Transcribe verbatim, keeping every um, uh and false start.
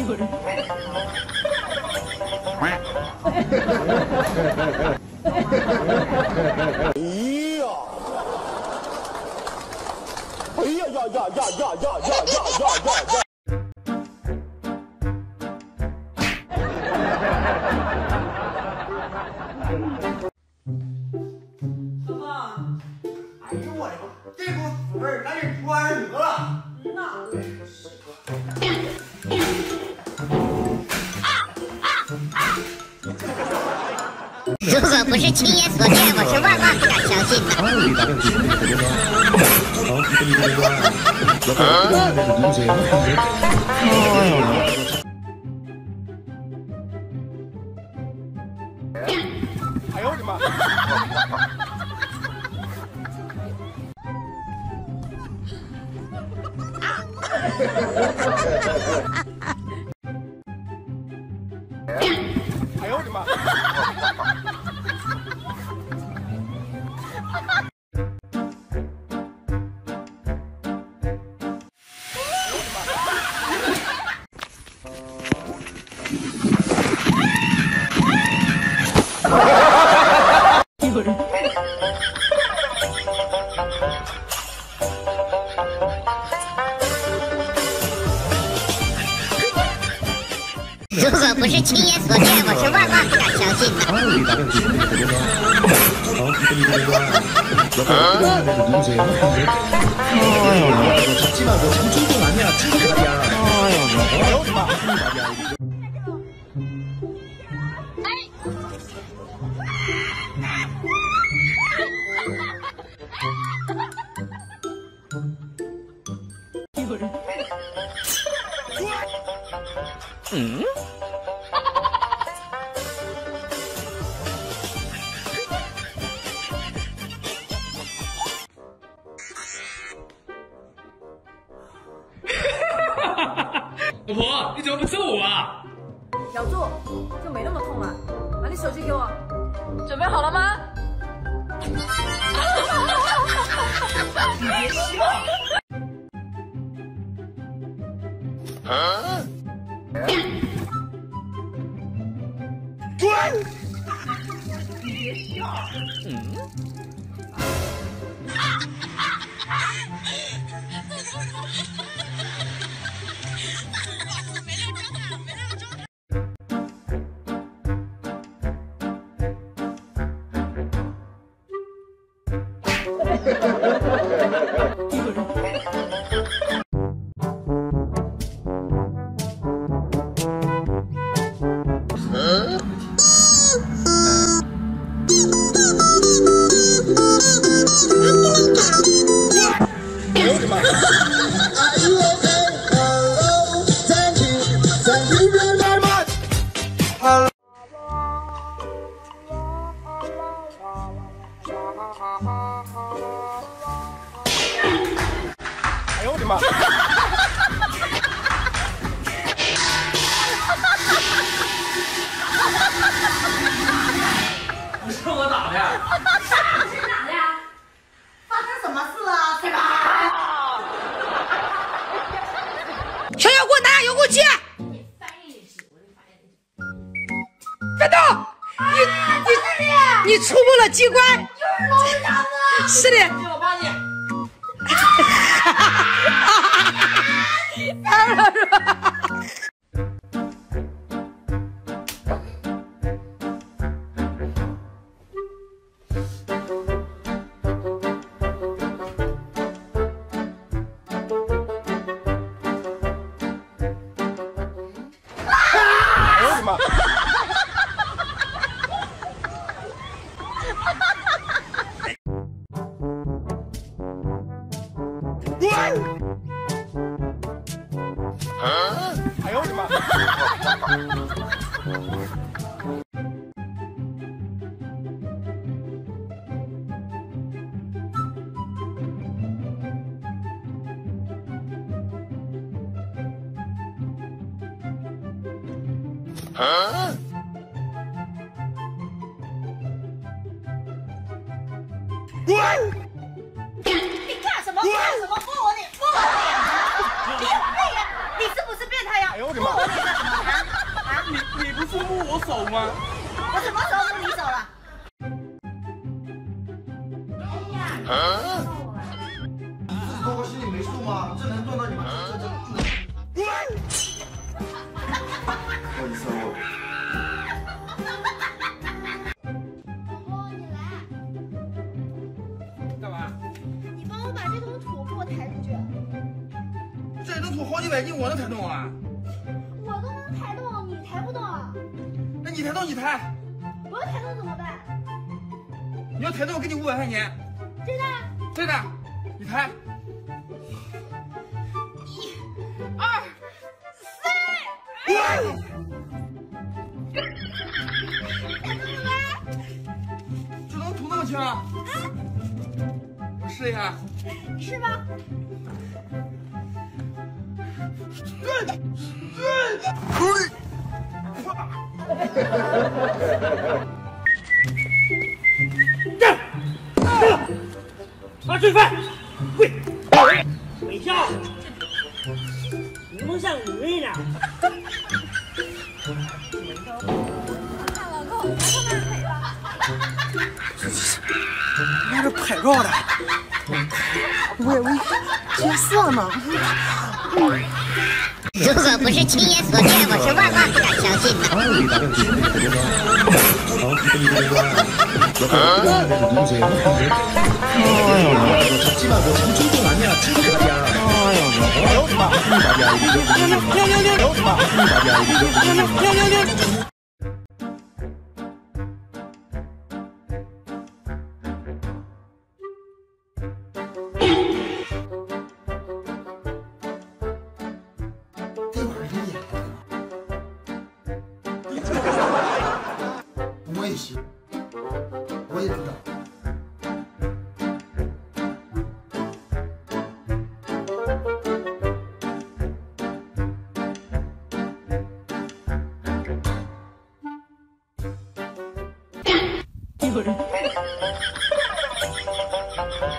有人。 哎呀！哎呀呀呀呀呀呀呀呀呀呀！ 老婆，哎呦我的妈，这股腐味儿赶紧穿上得了。嗯呐， 如果不是亲眼所见，我是万万不敢相信的。 哎呦我的妈！哎呦我的妈！ 有人。 如果不是亲眼所见，我是万万不敢相信的。 잡지 말고 장충동 아니야, 충동이야. 아유, 엄마. 응? 老婆，你怎么不揍我啊？ 咬住，就没那么痛了。把你手机给我，准备好了吗？你别笑。 啊！滚！ 你别笑。 嗯。 哎呦我的妈！ 你是我打的呀？ 谁打的呀？发生什么事了？开吧！ 小妖，给我拿下遥控器！别动！你你你触碰了机关！ 就是龙长子。 是的。 我帮你。 当然是吧。 哎呦我的妈！ 啊！哎呦我的妈！啊！滚！ 你干什么？干什么？摸我脸！摸我脸！别玩了呀！你是不是变态呀？ 哎呦我的妈！ 摸我脸！ 手吗？ 我什么时候不离手了？ 你自己多过心里没数吗？这能撞到你吗？这这不能。不好意思啊，我。 宝宝，你来。 干嘛？ 你帮我把这桶土给我抬出去。 这桶土好几百斤，我能抬动啊？ 我都能抬动，你抬不动。 那你抬动你抬。 我要抬动怎么办？ 你要抬动，我给你五百块钱。 真的？ 真的，你抬。 一、二、三。抬动了吗？ 这能土那么轻啊？我试一下。 你试吧。 抓罪犯，跪，微笑，你们像女人呢。 看老公，来上面陪吧。 妈这拍照的， 我我角色呢？ 如果不是亲眼所见，我是万万不敢相信的。 阿里大概是很多好，跟你这个我开始理解我잡지 마, 뭐 장충동 아니야, 친구들이야. 배우지 마. 말이야, 이거. 배우지 마. 말이야, 이거. 我也行，我也知道。 有人。